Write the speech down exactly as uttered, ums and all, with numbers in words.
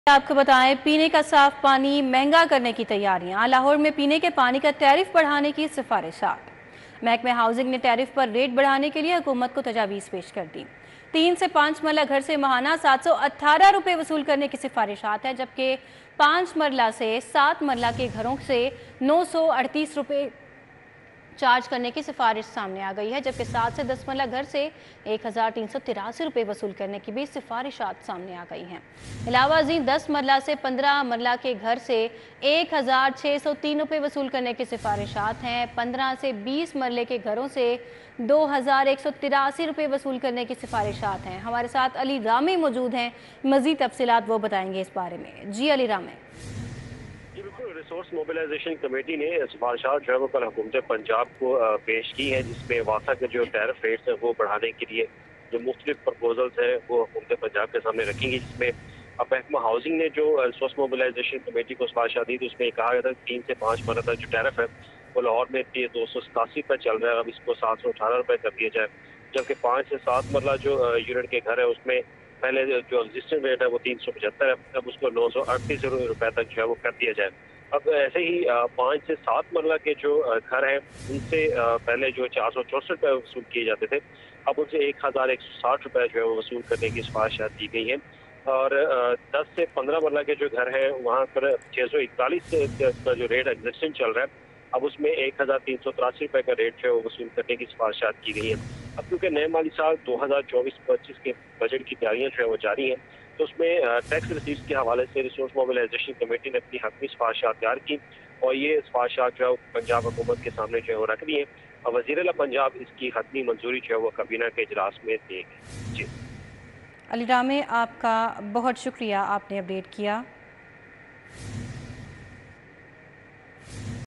आपको बताएं, पीने का साफ पानी महंगा करने की तैयारियां। लाहौर में पीने के पानी का टैरिफ बढ़ाने की सिफारिशात। महकमे हाउसिंग ने टैरिफ पर रेट बढ़ाने के लिए हुकूमत को तजावीज़ पेश कर दी। तीन से पाँच मरला घर से माहाना सात सौ अट्ठारह रुपये वसूल करने की सिफारिशात है, जबकि पाँच मरला से सात मरला के घरों से नौ सौ अड़तीस रुपये चार्ज करने की सिफारिश सामने आ गई है, जबकि सात से दस मरला घर से एक हज़ार तीन सौ तिरासी रुपये वसूल करने की भी सिफारिशात सामने आ गई हैं। अलावा अजीम दस मरला से पंद्रह मरला के घर से एक हज़ार छः सौ तीन रुपये वसूल करने की सिफारिशात हैं। पंद्रह से बीस मरले के घरों से दो हज़ार एक सौ तिरासी रुपये वसूल करने की सिफारिशात हैं। हमारे साथ अली रामे मौजूद हैं, मज़ीद तफसीलात वो बताएंगे इस बारे में। जी अली रामे। जी बिल्कुल, रिसोर्स मोबिलाइजेशन कमेटी ने सिफारिशात जो है वो कल हुकूमत पंजाब को पेश की है, जिसमें वासा के जो टैरिफ रेट्स हैं वो बढ़ाने के लिए जो मुख्तलिफ प्रपोजल्स हैं वो हुकूमत पंजाब के सामने रखेंगी। जिसमें अब महकमा हाउसिंग ने जो रिसोर्स मोबिलाइजेशन कमेटी को सिफारिशात दी, तो उसमें कहा गया था तीन से पाँच मरला तक जो टैरिफ है वो लाहौर में दो सौ सतासी रुपये चल रहा है, अब इसको सात सौ अठारह रुपये कर दिया जाए। जबकि पाँच से सात मरला जो यूनिट के घर है उसमें पहले जो एग्जिस्टिंग रेट है वो तीन सौ पचहत्तर है, अब उसको नौ सौ अड़तीस रुपये तक जो है वो कर दिया जाए। अब ऐसे ही पाँच से सात मरला के जो घर हैं उनसे पहले जो चार सौ चौसठ रुपये वसूल किए जाते थे, अब उनसे एक हज़ार एक सौ साठ रुपये जो है वो वसूल करने की सिफारिशात दी गई हैं। और दस से पंद्रह मरला के जो घर हैं वहाँ पर छः सौ इकतालीस का जो रेट एग्जिस्टिंग चल रहा है, अब उसमें एक हज़ार तीन सौ तिरासी रुपये का रेट जो है वो वसूल करने की सिफारिशात की गई हैं। अब क्योंकि नए माली साल दो हज़ार चौबीस पच्चीस के बजट की तैयारियाँ जो है वो जारी हैं, तो उसमें टैक्स रिसीव्स के हवाले से रिसोर्स मोबिलाइजेशन कमेटी ने अपनी हक़मी सिफारिशात तैयार की और ये सिफारिशात जो है पंजाब हुकूमत के सामने जो है वो रख दी हैं और वज़ीर-ए-आला पंजाब इसकी हतमी मंजूरी जो है वो काबीना के इजलास में देंगे। जी अली रामे, आपका बहुत शुक्रिया, आपने अपडेट किया।